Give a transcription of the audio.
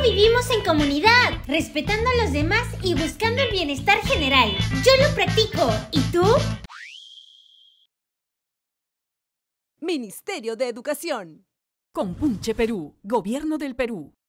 vivimos en comunidad, respetando a los demás y buscando el bienestar general. Yo lo practico. ¿Y tú? Ministerio de Educación. Compunche Perú, Gobierno del Perú.